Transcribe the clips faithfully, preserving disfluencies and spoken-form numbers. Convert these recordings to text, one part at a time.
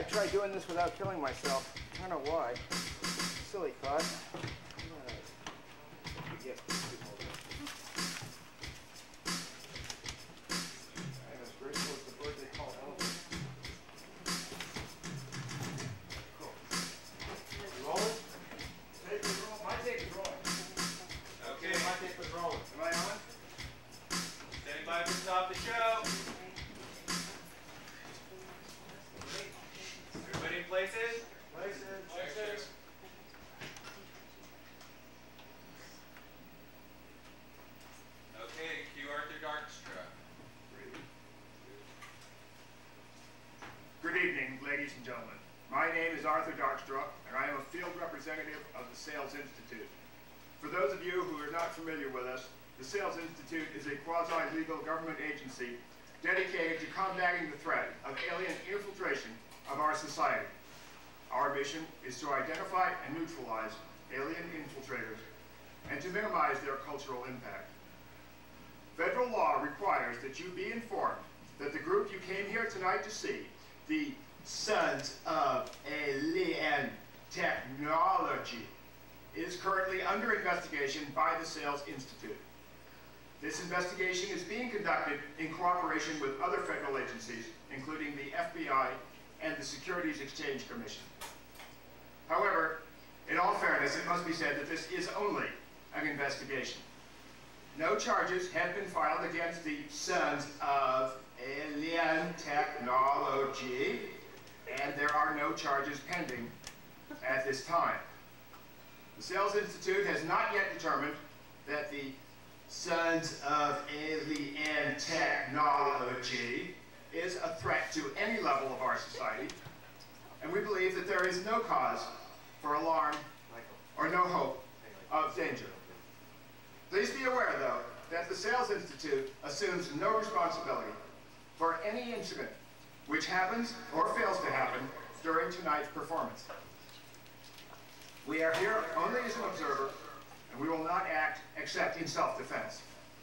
I tried doing this without killing myself. I don't know why. Silly thought. Yes, I'm as grateful as the bird they call elephant. Cool. You rolling? Tape is rolling. My tape is rolling. Okay. My tape is rolling. Am I on? Standing by to stop the show. Everybody in places? Places. Places. Okay, cue Arthur Darkstra. Good evening, ladies and gentlemen. My name is Arthur Darkstra, and I am a field representative of the Sales Institute. For those of you who are not familiar with us, the Sales Institute is a quasi-legal government agency dedicated to combating the threat of alien infiltration of our society. Our mission is to identify and neutralize alien infiltrators and to minimize their cultural impact. Federal law requires that you be informed that the group you came here tonight to see, the Sons of Alien Teknowledgy, is currently under investigation by the Sales Institute. This investigation is being conducted in cooperation with other federal agencies, including the F B I and the Securities Exchange Commission. However, in all fairness, it must be said that this is only an investigation. No charges have been filed against the Sons of Alien Teknowledgy, and there are no charges pending at this time. The Sales Institute has not yet determined that the Sons of Alien Teknowledgy is a threat to any level of our society, and we believe that there is no cause for alarm or no hope of danger. Please be aware, though, that the Sales Institute assumes no responsibility for any incident which happens or fails to happen during tonight's performance. We are here only as an observer, and we will not act except in self-defense.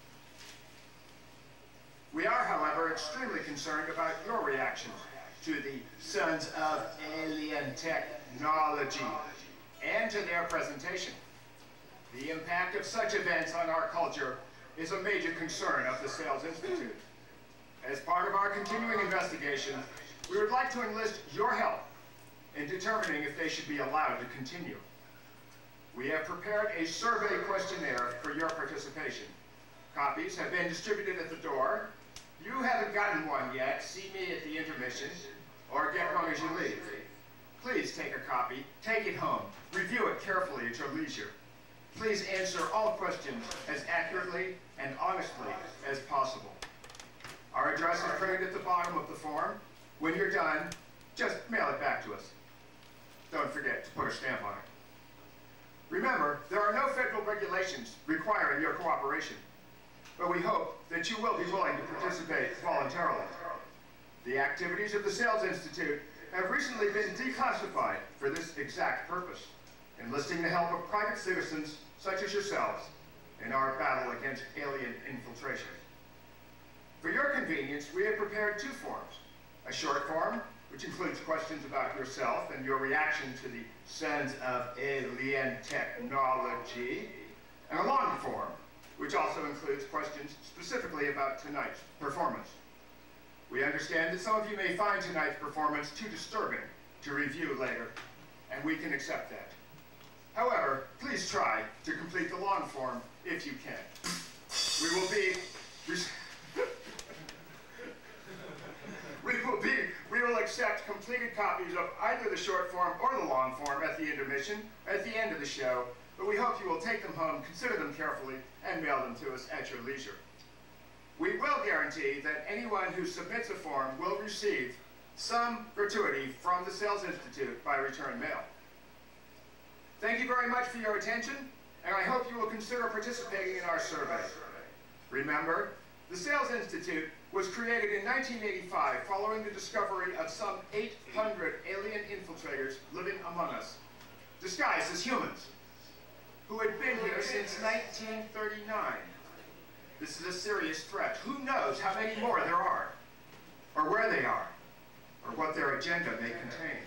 We are, however, extremely concerned about your reactions to the Sons of Alien Teknowledgy and to their presentation. The impact of such events on our culture is a major concern of the Sales Institute. As part of our continuing investigation, we would like to enlist your help in determining if they should be allowed to continue. We have prepared a survey questionnaire for your participation. Copies have been distributed at the door. If you haven't gotten one yet, see me at the intermission or get one as you leave. Please take a copy, take it home, review it carefully at your leisure. Please answer all questions as accurately and honestly as possible. Our address is printed at the bottom of the form. When you're done, just mail it back to us. Don't forget to put a stamp on it. Remember, there are no federal regulations requiring your cooperation, but we hope that you will be willing to participate voluntarily. The activities of the Sales Institute have recently been declassified for this exact purpose, enlisting the help of private citizens such as yourselves in our battle against alien infiltration. For your convenience, we have prepared two forms. A short form, which includes questions about yourself and your reaction to the Sons of Alien Teknowledgy, and a long form, which also includes questions specifically about tonight's performance. We understand that some of you may find tonight's performance too disturbing to review later, and we can accept that. However, please try to complete the long form if you can. We will be we will be we will accept completed copies of either the short form or the long form at the intermission at the end of the show, but we hope you will take them home, consider them carefully, and mail them to us at your leisure. We will guarantee that anyone who submits a form will receive some gratuity from the Sales Institute by return mail. Thank you very much for your attention, and I hope you will consider participating in our survey. Remember, the Sales Institute was created in nineteen eighty-five following the discovery of some eight hundred alien infiltrators living among us, disguised as humans, who had been here since nineteen thirty-nine. This is a serious threat. Who knows how many more there are, or where they are, or or what their agenda may contain.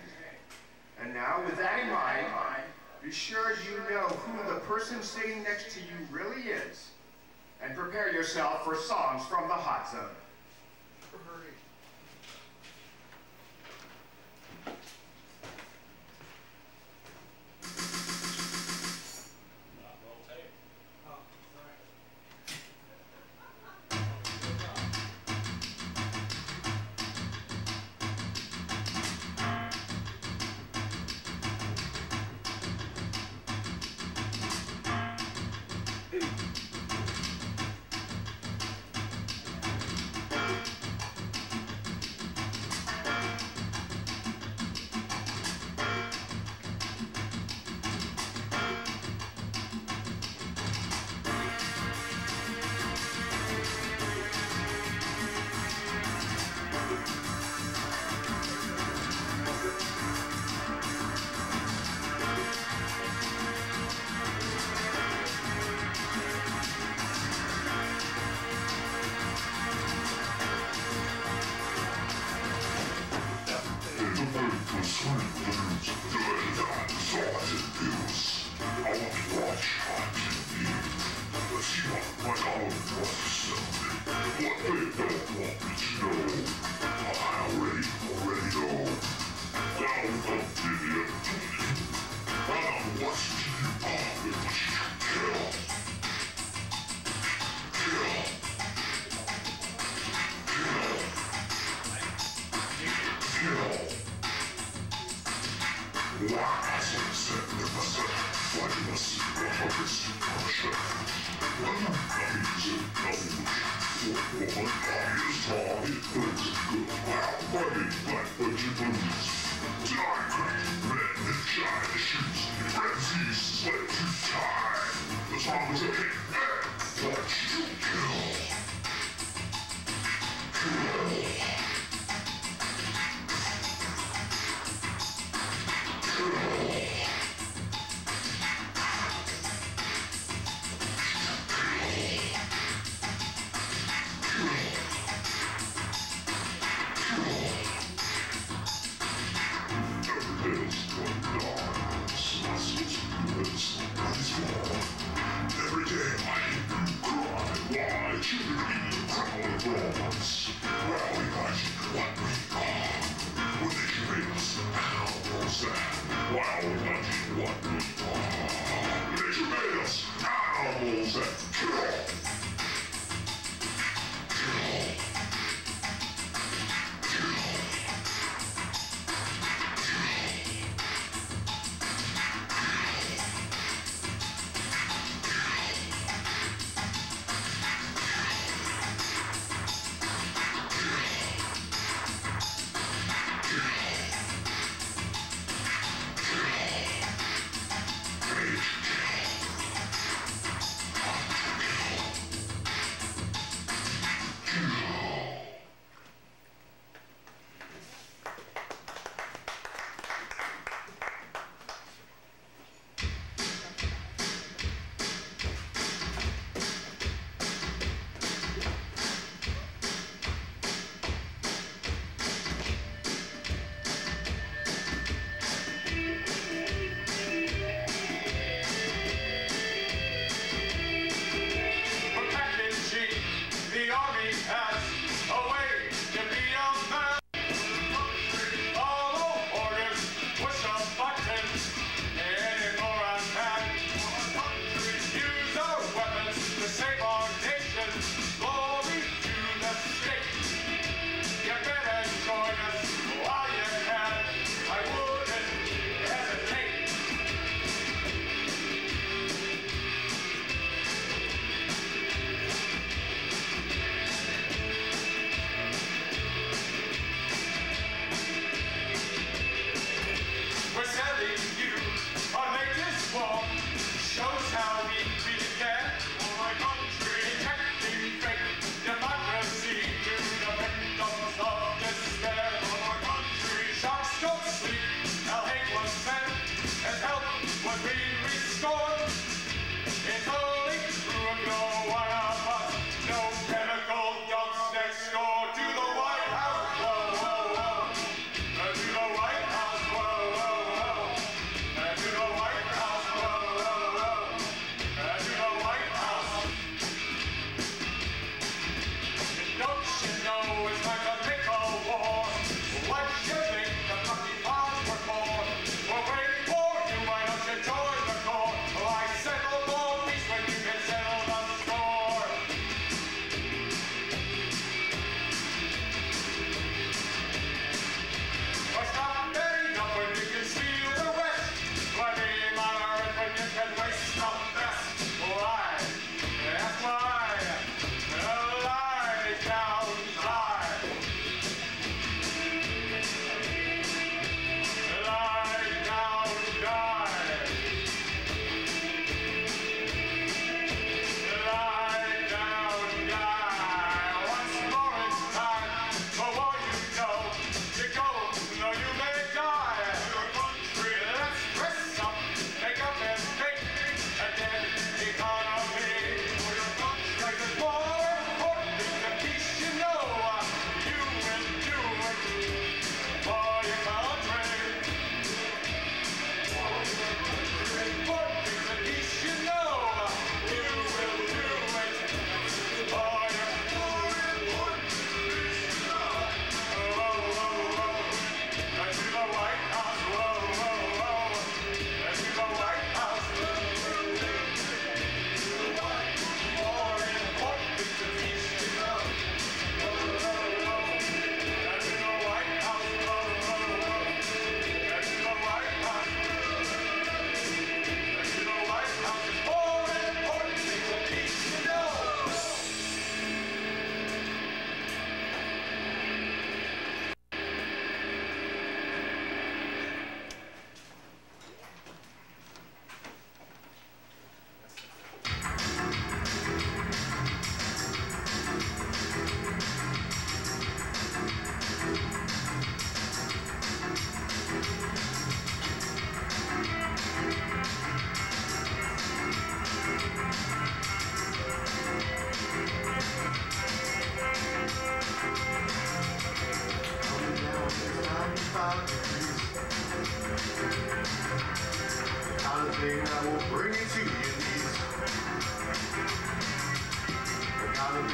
And now, with that in mind, be sure you know who the person sitting next to you really is, and prepare yourself for songs from the hot zone. Every day I do cry.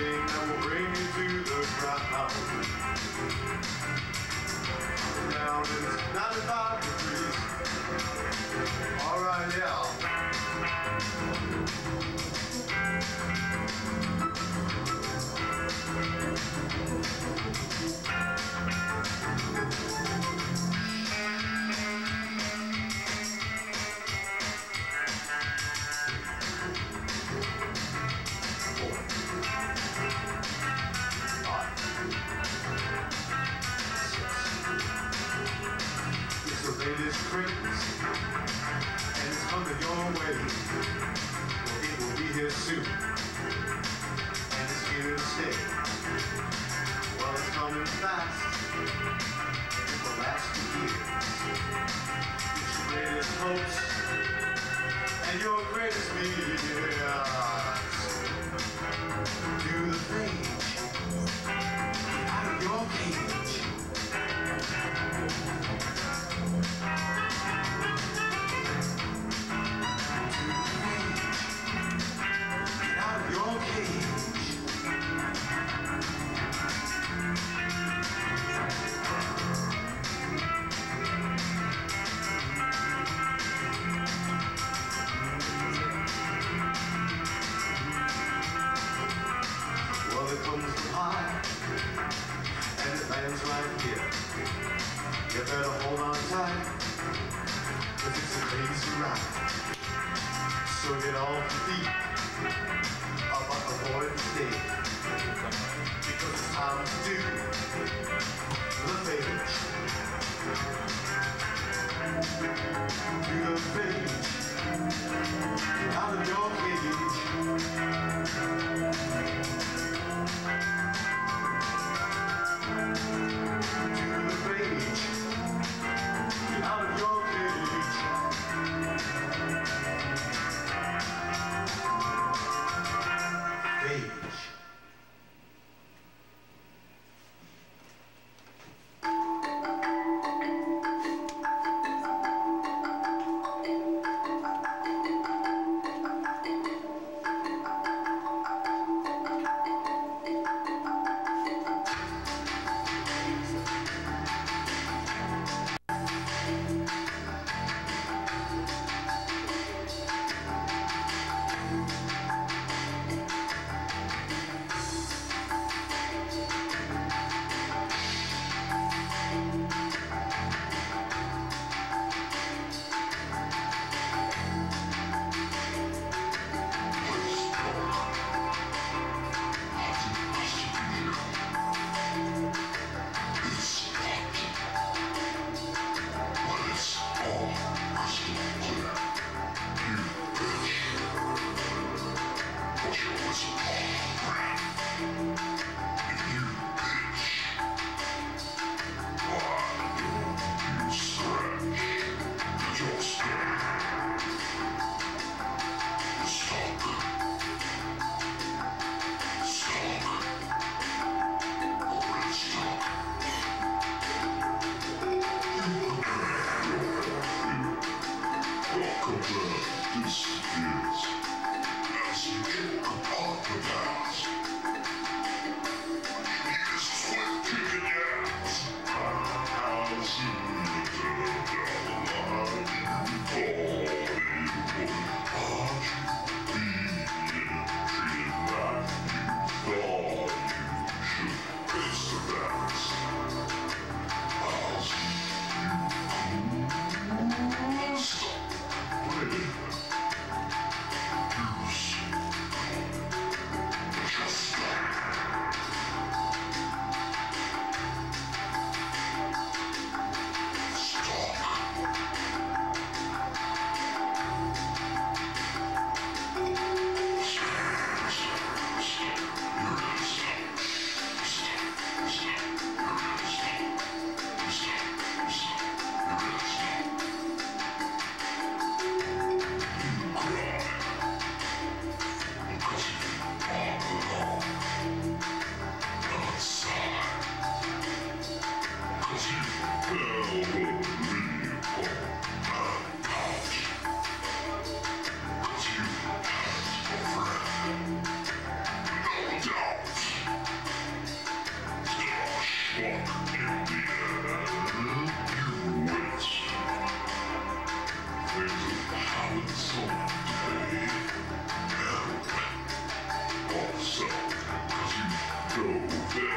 anything that will bring you to the ground. Down is ninety-five degrees. All right, yeah. It's the latest craze, and it's coming your way. Well, it will be here soon, and it's here to stay. Well, it's coming fast, it will last for years. It's your greatest hopes, and your greatest fears. Do the page, get out of your cage. Get out of your cage. Well, it comes from high, and it lands right here. You better hold on tight, 'cause it's a crazy ride. So get off your feet, up on the board stage, because it's time to do the page. Do the page, get out of your cage. Do the page, get out of your cage. Page.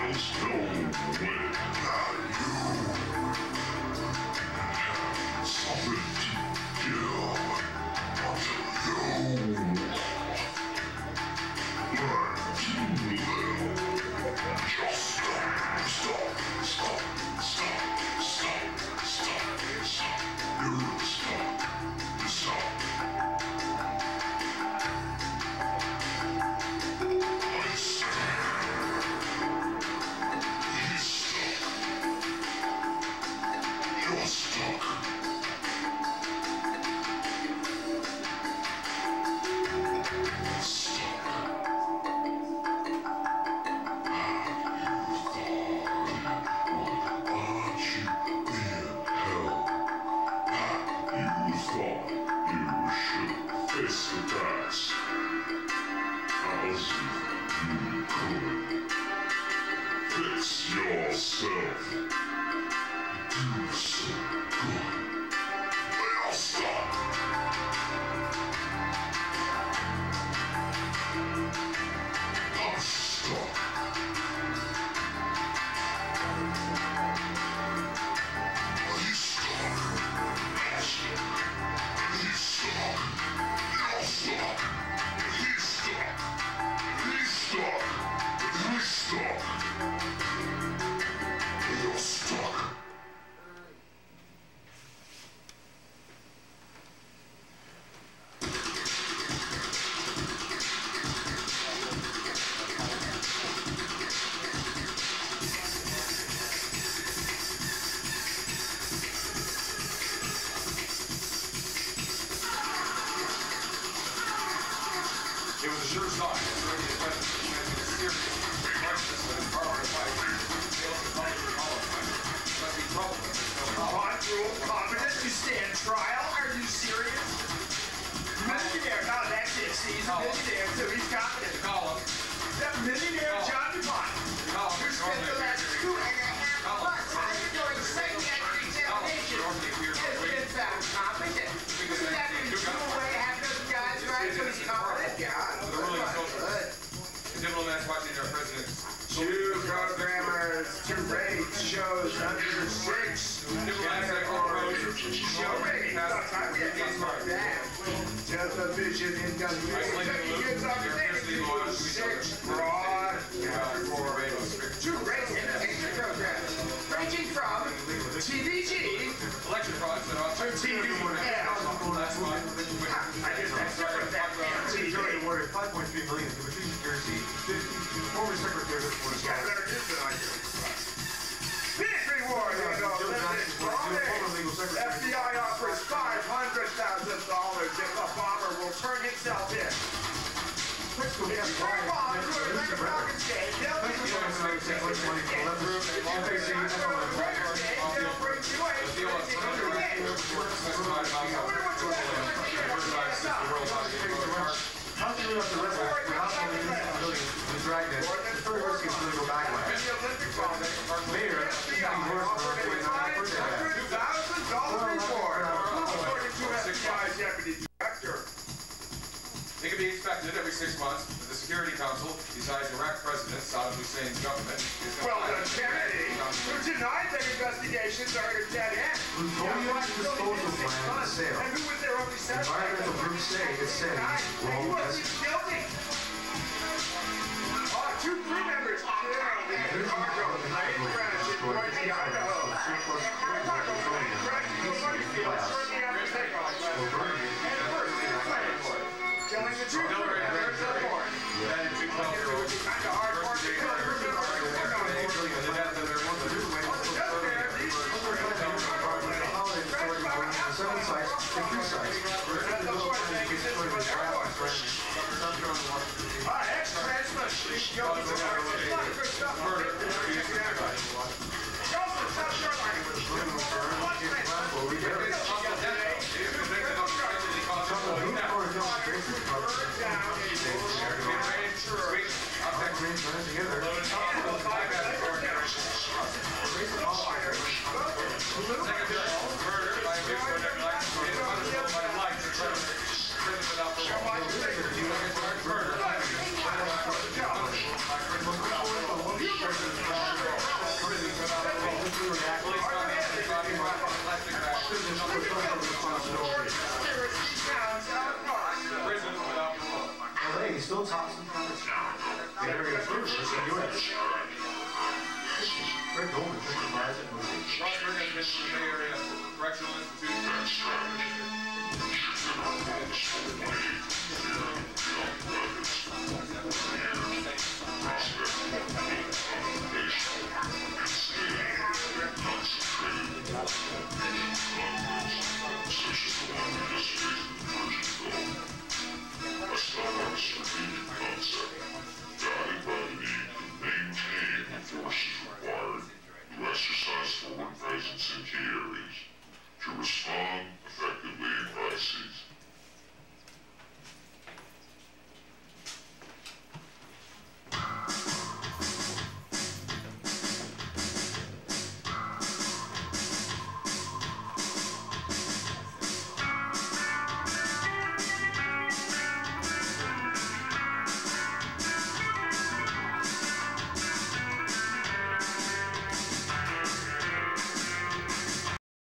Television industry. Six broad two great entertainment programs, ranging from T V G Election fraud set off to T V L. That's fine. I guess that's different than T V. awarded five point three million dollars to Patricia Kersey, fifty former secretary of the Board of Got Governors. better news than I do. Big reward in the F B I offers five hundred thousand dollars if the bomber will turn himself in. Crystal If Gabby Trey Bond to Ryan, Atlantic Falcons game, they'll be Thank you very much. Take much money for eleven. Raiders game, they'll bring you in. I wonder what you How can you have the rest of it without the the dragnet? It's very risky to go backlash. Later, it's getting worse and worse when I'm not pushing that. two thousand dollars reward, according to F B I Deputy Director. It can be expected every six months that the Security Council decides Iraq President Saddam Hussein's government is Well compliant. done, Kennedy, who denied that investigations are at a dead end. Plutonium disposal plan is sale. And who was their only suspect? Environmental groups say it's safe. He Well, wasn't yes. guilty. Oh, two crew members killed in a cargo plane crash in Boise, Idaho. Cargo plane crashed into a money field shortly after takeoff last week. And first in plane for it. Killing the two crew members aboard. That is Kind of hard work to kill crew members who work on board. the death of their On the death there, these crew members Seven sites and three sites. Ah, ex-transman. Joseph, South Carolina. still Thompson Products now. The area of universe in the U S Fred Goldman testifies at movie. Rosberg has been from the Bay Area Correctional Institute.